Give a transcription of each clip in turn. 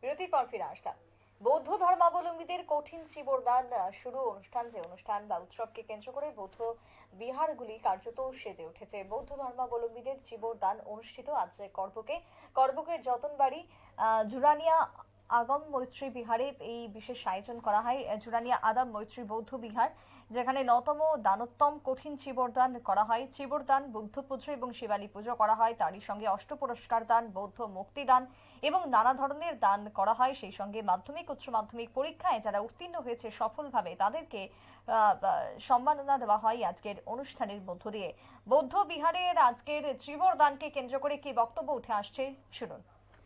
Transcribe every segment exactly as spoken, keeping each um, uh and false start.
বিরতির পর ফিরে আসলাম। বৌদ্ধ ধর্মাবলম্বীদের কঠিন চিবরদান শুরু অনুষ্ঠান যে অনুষ্ঠান বা উৎসবকে কেন্দ্র করে বৌদ্ধ বিহারগুলি কার্যত সেজে উঠেছে। বৌদ্ধ ধর্মাবলম্বীদের চিবরদান অনুষ্ঠিত আজ করবুকে করবুকের যতনবাড়ি আহ জুরানিয়া আগম মৈত্রী বিহারে এই বিশেষ আয়োজন করা হয়। জুরানিয়া আদম মৈত্রী বৌদ্ধ বিহার, যেখানে নতম দানোত্তম কঠিন চিবরদান করা হয়। চিবরদান, বুদ্ধ পুজো এবং শিবালী পুজো করা হয়। তারই সঙ্গে অষ্ট পুরস্কার দান, বৌদ্ধ মুক্তি দান এবং নানা ধরনের দান করা হয়। সেই সঙ্গে মাধ্যমিক উচ্চ মাধ্যমিক পরীক্ষায় যারা উত্তীর্ণ হয়েছে সফলভাবে তাদেরকে সম্মাননা দেওয়া হয় আজকের অনুষ্ঠানের মধ্য দিয়ে। বৌদ্ধ বিহারের আজকের চিবরদানকে কেন্দ্র করে কি বক্তব্য উঠে আসছে শুনুন।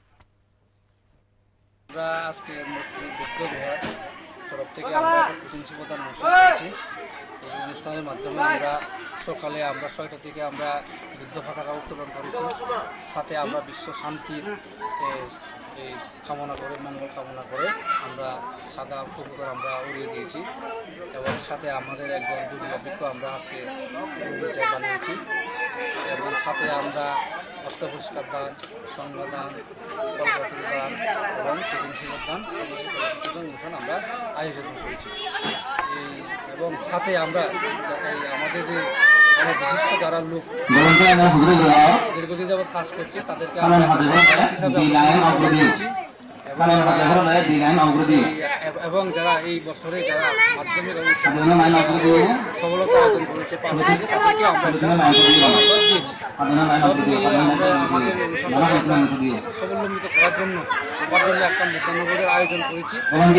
আমরা আজকে বৌদ্ধ বিহার তরফ থেকে আমরা কঠিন চিবরদান অনুষ্ঠান করছি। এই অনুষ্ঠানের মাধ্যমে আমরা সকালে আমরা ছয়টা থেকে আমরা যুদ্ধ পতাকা উত্তোলন করেছি। সাথে আমরা বিশ্ব শান্তির এই কামনা করে, মঙ্গল কামনা করে আমরা সাদা কবুতর আমরা উড়িয়ে দিয়েছি এবং সাথে আমাদের একজন দুর্গা ভিক্ষু আমরা আজকে বানিয়েছি এবং সাথে আমরা অস্ত্র পুরস্কার দান, সংবাদান, কলকাতার দান এবং কঠিন চিবরদান অনুষ্ঠান আমরা আয়োজন করেছি। এই এবং সাথে আমরা এই আমাদের যে অনেক বিশিষ্ট যারা লোক দীর্ঘদিন যাবৎ কাজ করছে তাদেরকে আমরা হিসাবে এবং যারা এই বছরে যারা মাধ্যমিক সফলতা অর্জন করেছে তাদেরকে আমরা দিয়েছি। সব মিলিয়ে আমরা আমাদের স্বাবলম্বিত করার জন্য সবার জন্য একটা মুদ্রানগরের আয়োজন করেছি।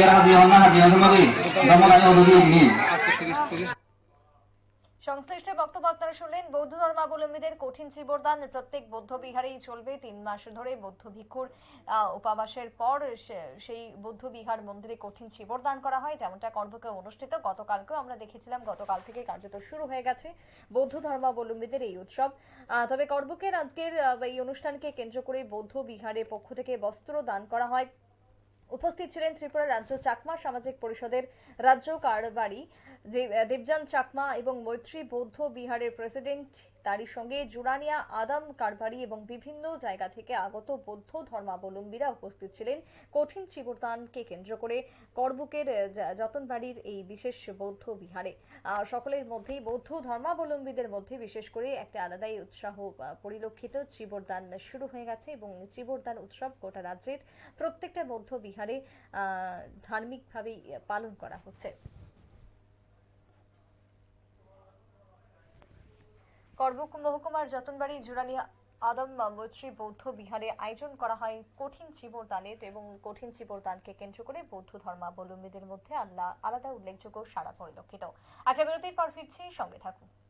আজকে তিরিশ তিরিশ সংশ্লিষ্ট বক্তব্য আপনারা শুনলেন। বৌদ্ধ ধর্মাবলম্বীদের কঠিন চিবরদান প্রত্যেক বৌদ্ধ বিহারেই চলবে। তিন মাস ধরে বৌদ্ধ ভিক্ষুর উপবাসের পর সেই বৌদ্ধ বিহার মন্দিরে কঠিন চিবরদান করা হয়, যেমনটা করবুকে অনুষ্ঠিত। গতকালকেও আমরা দেখেছিলাম, গতকাল থেকে কার্যত শুরু হয়ে গেছে বৌদ্ধ ধর্মাবলম্বীদের এই উৎসব। তবে করবুকের আজকের এই অনুষ্ঠানকে কেন্দ্র করে বৌদ্ধ বিহারের পক্ষ থেকে বস্ত্র দান করা হয়। উপস্থিত ছিলেন ত্রিপুরা রাজ্য চাকমা সামাজিক পরিষদের রাজ্য কারবারি যে দেবযান চাকমা এবং মৈত্রী বৌদ্ধ বিহারের প্রেসিডেন্ট, তারই সঙ্গে জুরানিয়া আদম কারবারি এবং বিভিন্ন জায়গা থেকে আগত বৌদ্ধ ধর্মাবলম্বীরা উপস্থিত ছিলেন কঠিন চিবরদানকে কেন্দ্র করে করবুকের যতনবাড়ির এই বিশেষ বৌদ্ধ বিহারে। সকলের মধ্যেই বৌদ্ধ ধর্মাবলম্বীদের মধ্যে বিশেষ করে একটা আলাদাই উৎসাহ পরিলক্ষিত। চিবরদান শুরু হয়ে গেছে এবং চিবরদান উৎসব গোটা রাজ্যের প্রত্যেকটা বৌদ্ধ বিহারে আহ ধার্মিকভাবেই পালন করা হচ্ছে। করবুক মহকুমার যতনবাড়ি জুরানিয়া আদম মৈত্রী বৌদ্ধ বিহারে আয়োজন করা হয় কঠিন চিবরদানের এবং কঠিন চিবরদানকে কেন্দ্র করে বৌদ্ধ ধর্মাবলম্বীদের মধ্যে আলাদা উল্লেখযোগ্য সাড়া পরিলক্ষিত। একটা বিরতির পর ফিরছি, সঙ্গে থাকুন।